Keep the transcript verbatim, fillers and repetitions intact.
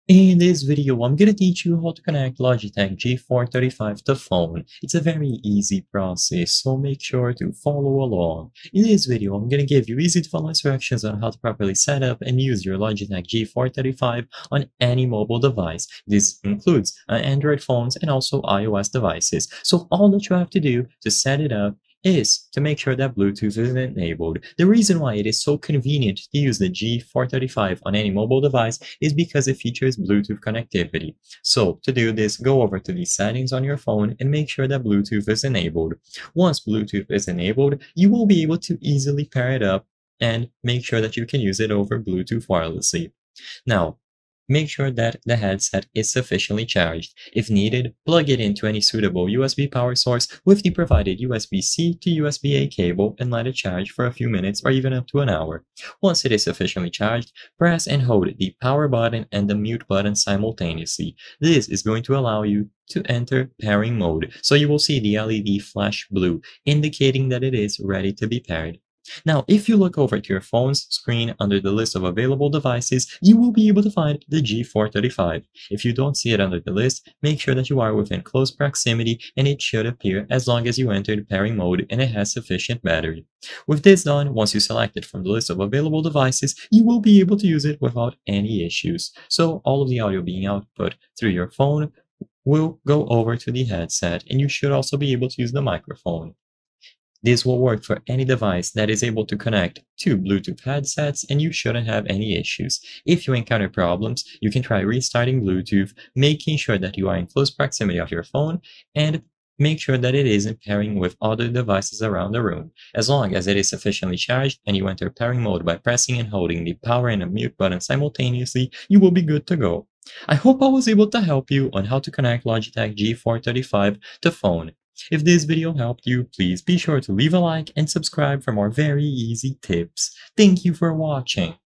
In this video, I'm gonna teach you how to connect Logitech G four thirty-five to phone. It's a very easy process, so make sure to follow along. In this video, I'm gonna give you easy to follow instructions on how to properly set up and use your Logitech G four thirty-five on any mobile device. This includes uh, Android phones and also iOS devices. So all that you have to do to set it up is to make sure that Bluetooth is enabled. The reason why it is so convenient to use the G four thirty-five on any mobile device is because it features Bluetooth connectivity. So to do this, go over to the settings on your phone and make sure that Bluetooth is enabled. Once Bluetooth is enabled, you will be able to easily pair it up and make sure that you can use it over Bluetooth wirelessly. Now, make sure that the headset is sufficiently charged. If needed, plug it into any suitable U S B power source with the provided U S B C to U S B A cable and let it charge for a few minutes or even up to an hour. Once it is sufficiently charged, press and hold the power button and the mute button simultaneously. This is going to allow you to enter pairing mode, so you will see the L E D flash blue, indicating that it is ready to be paired. Now, if you look over to your phone's screen under the list of available devices, you will be able to find the G four thirty-five. If you don't see it under the list, make sure that you are within close proximity and it should appear as long as you entered pairing mode and it has sufficient battery. With this done, once you select it from the list of available devices, you will be able to use it without any issues. So all of the audio being output through your phone will go over to the headset, and you should also be able to use the microphone. This will work for any device that is able to connect to Bluetooth headsets, and you shouldn't have any issues. If you encounter problems, you can try restarting Bluetooth, making sure that you are in close proximity of your phone, and make sure that it isn't pairing with other devices around the room. As long as it is sufficiently charged and you enter pairing mode by pressing and holding the power and the mute button simultaneously, you will be good to go. I hope I was able to help you on how to connect Logitech G four thirty-five to phone. If this video helped you, please be sure to leave a like and subscribe for more very easy tips. Thank you for watching.